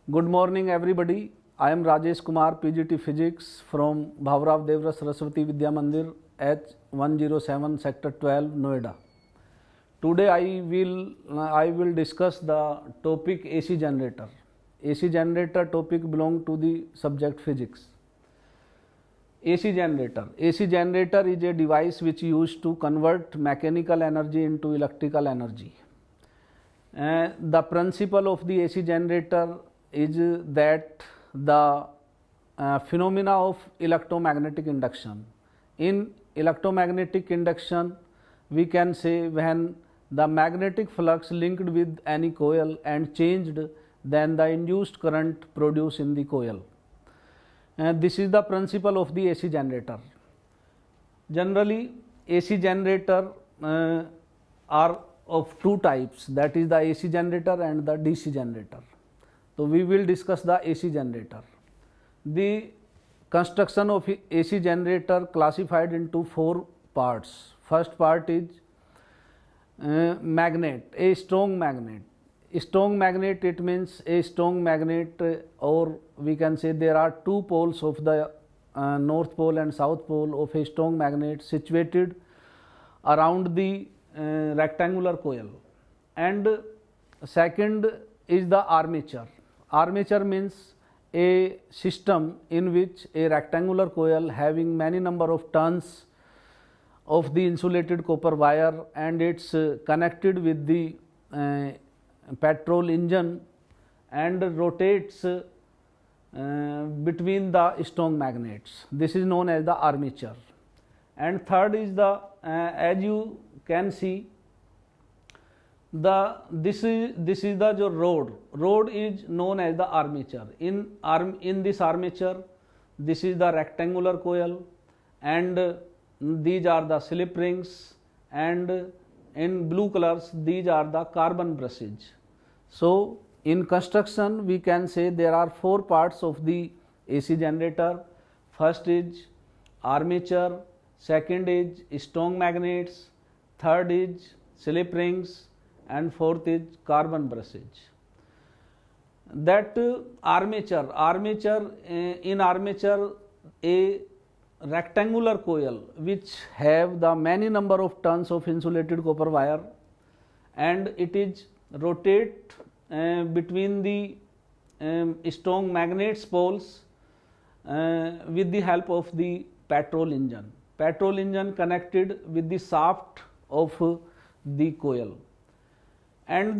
Good morning everybody. I am Rajesh Kumar, PGT Physics from Bhavrav Devra Saraswati Vidya Mandir, H107 Sector 12, Noida. Today I will discuss the topic AC generator. AC generator topic belong to the subject physics. AC generator. AC generator is a device which used to convert mechanical energy into electrical energy. The principle of the AC generator is that the phenomena of electromagnetic induction. In electromagnetic induction, we can say when the magnetic flux linked with any coil and changed, then the induced current produced in the coil. This is the principle of the AC generator. Generally, AC generator are of two types, that is the AC generator and the DC generator. So we will discuss the AC generator. The construction of AC generator classified into four parts. First part is magnet, a strong magnet. Strong magnet, it means a strong magnet, or we can say there are two poles of the north pole and south pole of a strong magnet situated around the rectangular coil. And second is the armature. Armature means a system in which a rectangular coil having many number of turns of the insulated copper wire, and it's connected with the petrol engine and rotates between the strong magnets. This is known as the armature. And third is the as you can see, this is the rod. Rod is known as the armature. In this armature, this is the rectangular coil, and these are the slip rings, and in blue colors these are the carbon brushes. So in construction we can say there are four parts of the AC generator. First is armature, second is strong magnets, third is slip rings, and fourth is carbon brushes. That armature, in armature a rectangular coil which have the many number of turns of insulated copper wire, and it is rotate between the strong magnets poles with the help of the petrol engine. Petrol engine connected with the shaft of the coil. And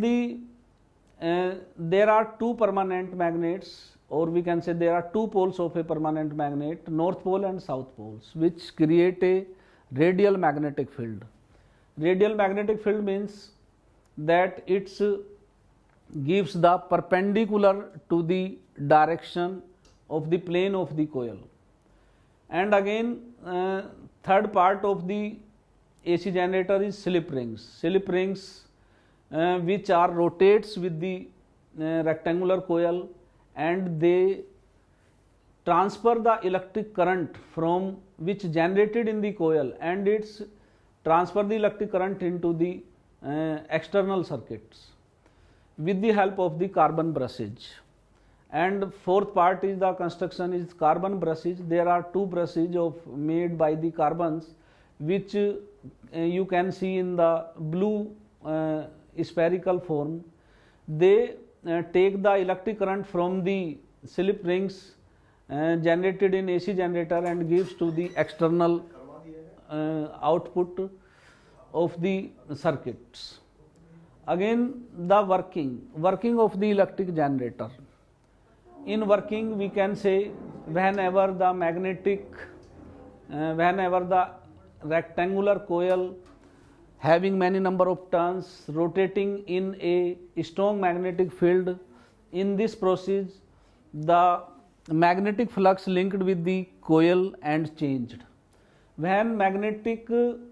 there are two permanent magnets, or we can say there are two poles of a permanent magnet, north pole and south poles, which create a radial magnetic field. Radial magnetic field means that it gives the perpendicular to the direction of the plane of the coil. And again, third part of the AC generator is slip rings. Slip rings which are rotates with the rectangular coil, and they transfer the electric current from which generated in the coil, and it's transfer the electric current into the external circuits with the help of the carbon brushes. And fourth part is the construction is carbon brushes. There are two brushes made by the carbons, which you can see in the blue spherical form. They take the electric current from the slip rings generated in AC generator and gives to the external output of the circuits. Again, the working of the electric generator. In working, we can say whenever the rectangular coil having many number of turns rotating in a strong magnetic field, in this process the magnetic flux linked with the coil and changed. When magnetic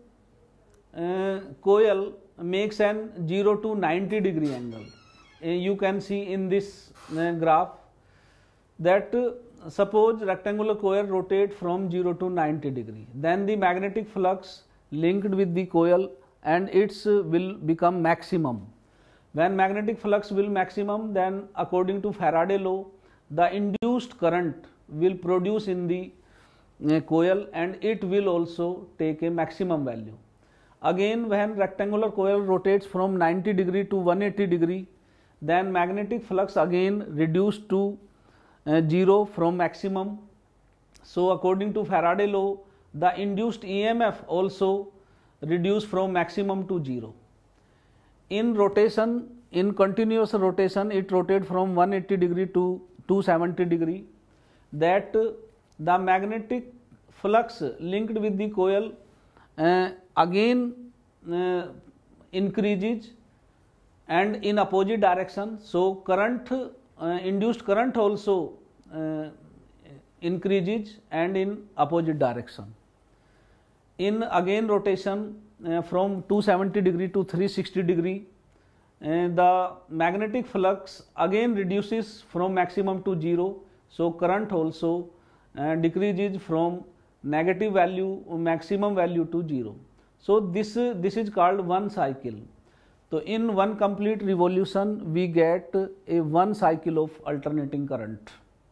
coil makes an 0 to 90 degree angle, you can see in this graph that suppose rectangular coil rotate from 0 to 90 degree, then the magnetic flux linked with the coil and its will become maximum. When magnetic flux will maximum, then according to Faraday law, the induced current will produce in the coil and it will also take a maximum value. Again, when rectangular coil rotates from 90 degree to 180 degree, then magnetic flux again reduced to 0 from maximum. So according to Faraday law, the induced EMF also reduced from maximum to 0. In rotation, in continuous rotation, it rotated from 180 degree to 270 degree. That the magnetic flux linked with the coil again increases and in opposite direction. So current, induced current also increases and in opposite direction. In again rotation from 270 degree to 360 degree, the magnetic flux again reduces from maximum to 0. So current also decreases from negative value maximum value to 0. So this is called one cycle. So in one complete revolution we get a one cycle of alternating current.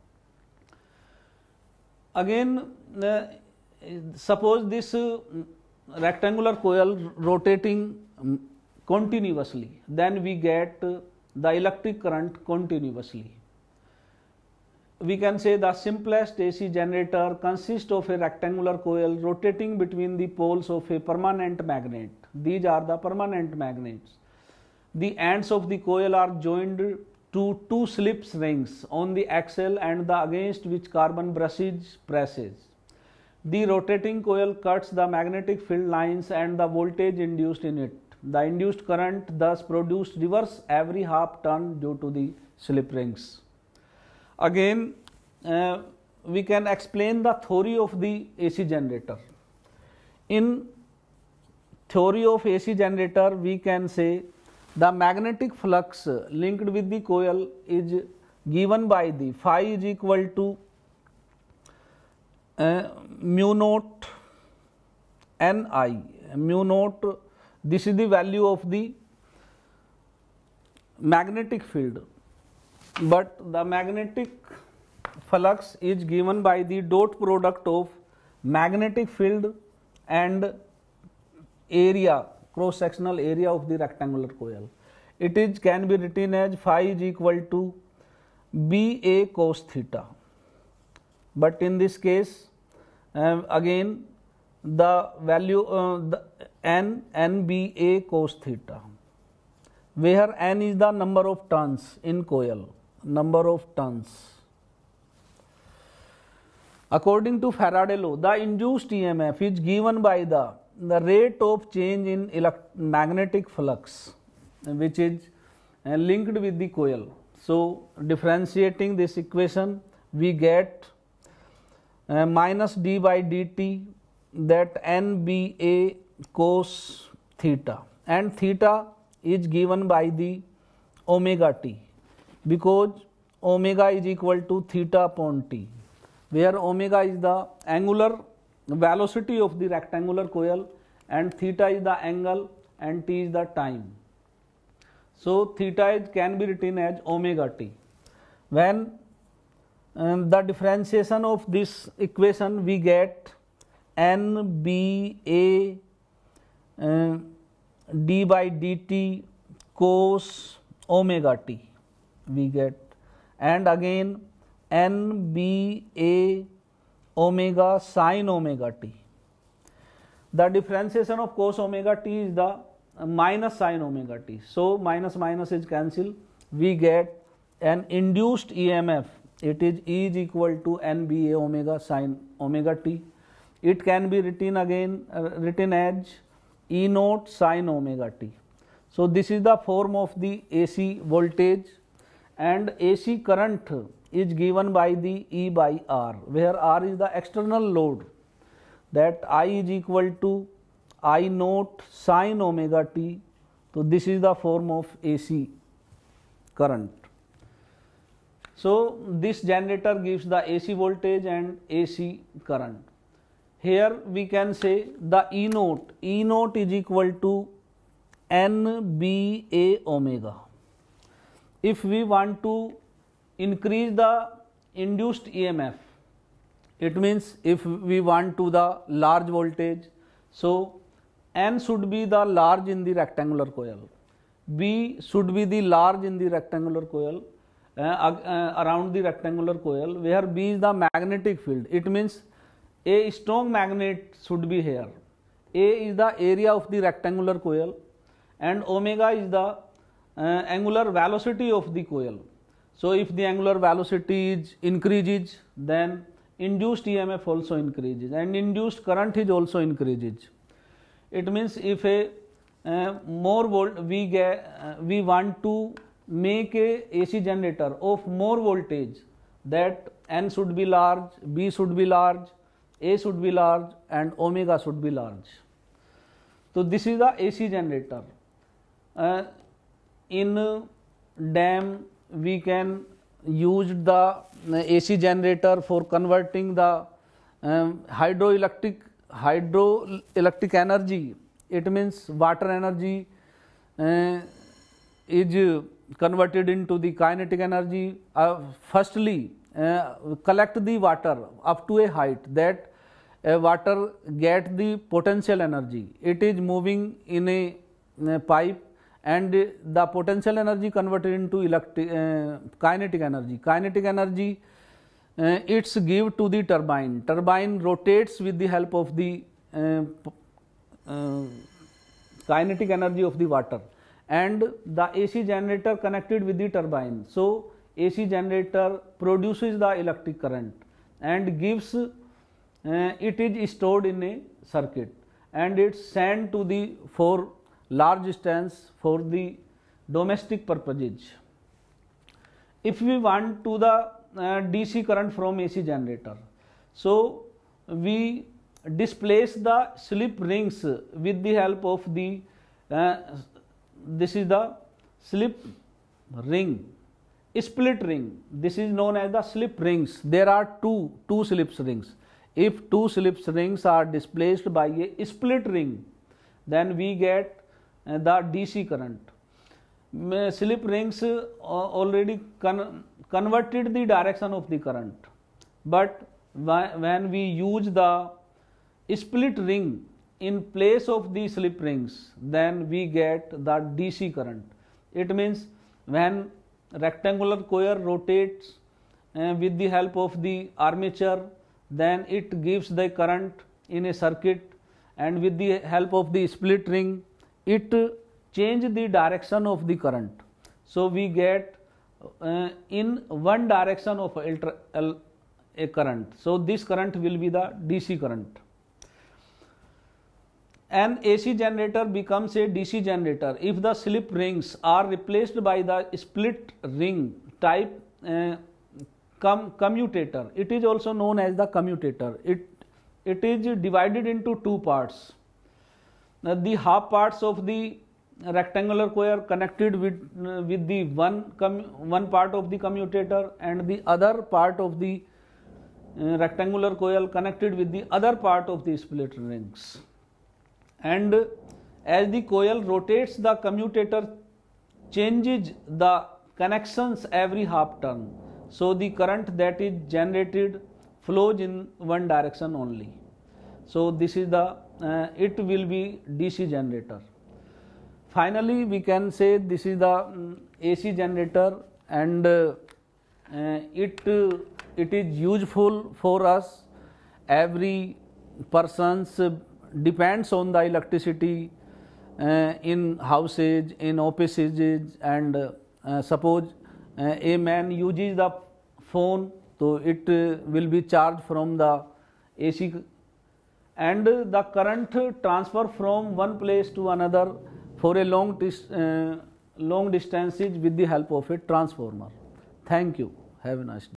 Again, suppose this rectangular coil rotating continuously, then we get the electric current continuously. We can say the simplest AC generator consists of a rectangular coil rotating between the poles of a permanent magnet. These are the permanent magnets. The ends of the coil are joined to two slip rings on the axle and the against which carbon brushes presses. The rotating coil cuts the magnetic field lines and the voltage induced in it. The induced current thus produced reverse every half turn due to the slip rings. Again, we can explain the theory of the AC generator. In theory of AC generator, we can say the magnetic flux linked with the coil is given by the phi is equal to mu naught Ni. Mu naught, this is the value of the magnetic field, but the magnetic flux is given by the dot product of magnetic field and area, cross sectional area of the rectangular coil. It is can be written as phi is equal to BA cos theta, but in this case again the value the NBA cos theta, where N is the number of turns in coil, number of turns. According to Faraday law, the induced EMF is given by the rate of change in magnetic flux, which is linked with the coil. So differentiating this equation, we get minus d by dt, that NBA cos theta, and theta is given by the omega t, because omega is equal to theta upon t, where omega is the angular velocity of the rectangular coil and theta is the angle and t is the time. So theta can be written as omega t. When the differentiation of this equation, we get NBA d by dt cos omega t, we get, and again NBA omega sin omega t. The differentiation of cos omega t is the minus sin omega t. So minus minus is cancelled. We get an induced EMF. It is E is equal to NBA omega sin omega t. It can be written again written as E naught sin omega t. So this is the form of the AC voltage, and AC current is given by the E by R, where R is the external load, that I is equal to I naught sin omega t. So this is the form of AC current. So this generator gives the AC voltage and AC current. Here we can say the E naught is equal to NBA omega. if we want to increase the induced EMF, it means if we want to the large voltage, so N should be the large in the rectangular coil, B should be the large in the rectangular coil, around the rectangular coil, where B is the magnetic field. It means a strong magnet should be here. A is the area of the rectangular coil and omega is the angular velocity of the coil. So if the angular velocity is increases, then induced EMF also increases and induced current is also increases. It means if a more volt we want to make a AC generator of more voltage, that N should be large, B should be large, A should be large and omega should be large. So this is the AC generator. In dam we can use the AC generator for converting the hydroelectric energy. It means water energy is converted into the kinetic energy. Firstly, collect the water up to a height that water get the potential energy. It is moving in a pipe and the potential energy converted into kinetic energy. Kinetic energy it's give to the turbine. Turbine rotates with the help of the kinetic energy of the water, and the AC generator connected with the turbine. So AC generator produces the electric current and gives it is stored in a circuit and it's sent to the for large distance for the domestic purposes. If we want to the DC current from AC generator, so we displace the slip rings with the help of the this is the slip ring, split ring. This is known as the slip rings. There are two slip rings. If two slip rings are displaced by a split ring, then we get the DC current. Slip rings already converted the direction of the current, but when we use the split ring in place of the slip rings, then we get the DC current. It means when rectangular coil rotates with the help of the armature, then it gives the current in a circuit, and with the help of the split ring it change the direction of the current. So we get in one direction of a current. So this current will be the DC current. An AC generator becomes a DC generator if the slip rings are replaced by the split ring type commutator. It is also known as the commutator. It is divided into two parts. The half parts of the rectangular coil connected with the one part of the commutator, and the other part of the rectangular coil connected with the other part of the split rings. And as the coil rotates, the commutator changes the connections every half turn. So the current that is generated flows in one direction only. So this is the it will be DC generator. Finally, we can say this is the AC generator, and it is useful for us. Every person's depends on the electricity in houses, in offices, and suppose a man uses the phone, so it will be charged from the AC, and the current transfer from one place to another for a long distances with the help of a transformer. Thank you. Have a nice day.